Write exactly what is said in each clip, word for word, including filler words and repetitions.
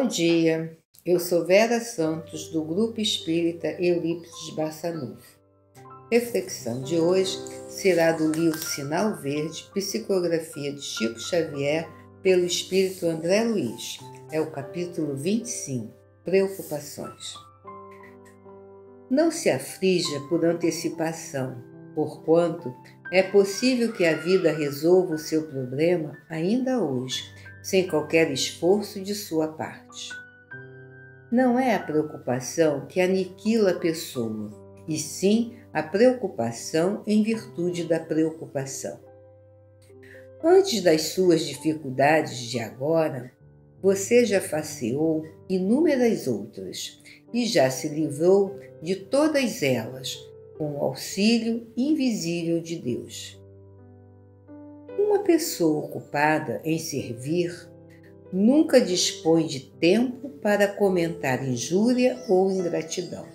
Bom dia, eu sou Vera Santos, do Grupo Espírita Eurípides Barçanufo. Reflexão de hoje será do livro Sinal Verde, Psicografia de Chico Xavier, pelo Espírito André Luiz. É o capítulo vinte e cinco, Preocupações. Não se aflija por antecipação, porquanto é possível que a vida resolva o seu problema ainda hoje, sem qualquer esforço de sua parte. Não é a preocupação que aniquila a pessoa, e sim a preocupação em virtude da preocupação. Antes das suas dificuldades de agora, você já faceou inúmeras outras e já se livrou de todas elas com o auxílio invisível de Deus. Uma pessoa ocupada em servir nunca dispõe de tempo para comentar injúria ou ingratidão.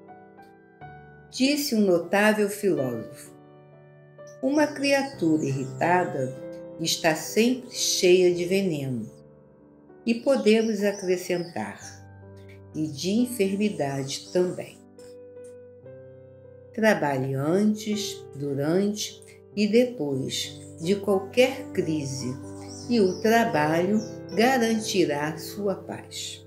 Disse um notável filósofo: uma criatura irritada está sempre cheia de veneno, e podemos acrescentar, e de enfermidade também. Trabalhe antes, durante e depois de qualquer crise, e o trabalho garantirá sua paz.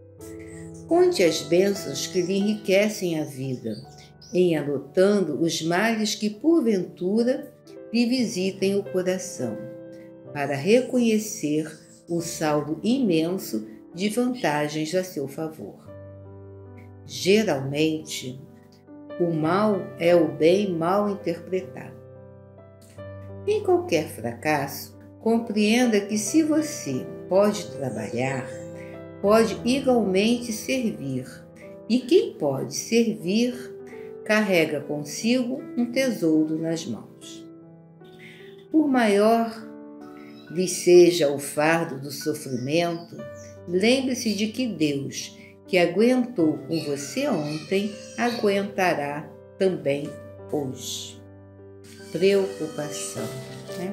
Conte as bênçãos que lhe enriquecem a vida, em anotando os males que porventura lhe visitem o coração, para reconhecer o saldo imenso de vantagens a seu favor. Geralmente, o mal é o bem mal interpretado. Em qualquer fracasso, compreenda que se você pode trabalhar, pode igualmente servir, e quem pode servir, carrega consigo um tesouro nas mãos. Por maior lhe seja o fardo do sofrimento, lembre-se de que Deus, que aguentou com você ontem, aguentará também hoje. Preocupação, né?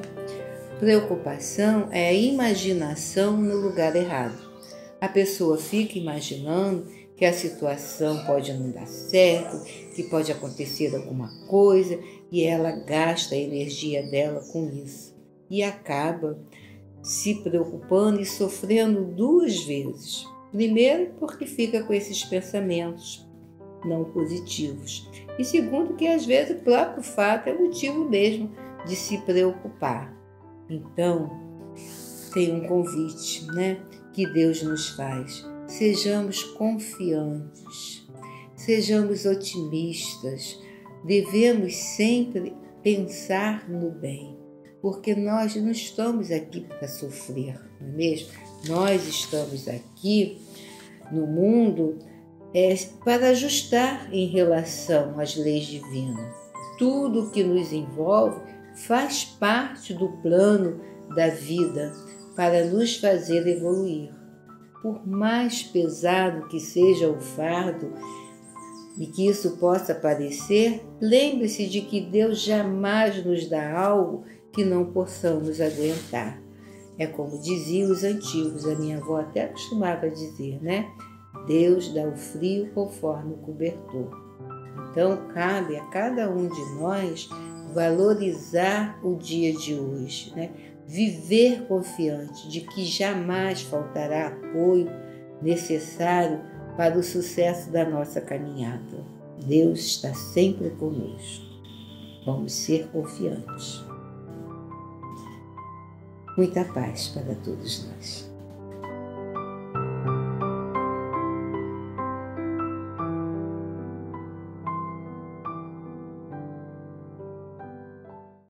Preocupação é a imaginação no lugar errado. A pessoa fica imaginando que a situação pode não dar certo, que pode acontecer alguma coisa, e ela gasta a energia dela com isso. E acaba se preocupando e sofrendo duas vezes. Primeiro, porque fica com esses pensamentos não positivos. E segundo, que às vezes o próprio fato é motivo mesmo de se preocupar. Então, tem um convite, né, que Deus nos faz. Sejamos confiantes, sejamos otimistas, devemos sempre pensar no bem, porque nós não estamos aqui para sofrer, não é mesmo? Nós estamos aqui no mundo é, para ajustar em relação às leis divinas. Tudo que nos envolve faz parte do plano da vida para nos fazer evoluir. Por mais pesado que seja o fardo e que isso possa parecer, lembre-se de que Deus jamais nos dá algo que não possamos aguentar. É como diziam os antigos, a minha avó até costumava dizer, né? Deus dá o frio conforme o cobertor. Então, cabe a cada um de nós valorizar o dia de hoje, né? Viver confiante de que jamais faltará apoio necessário para o sucesso da nossa caminhada. Deus está sempre conosco. Vamos ser confiantes. Muita paz para todos nós.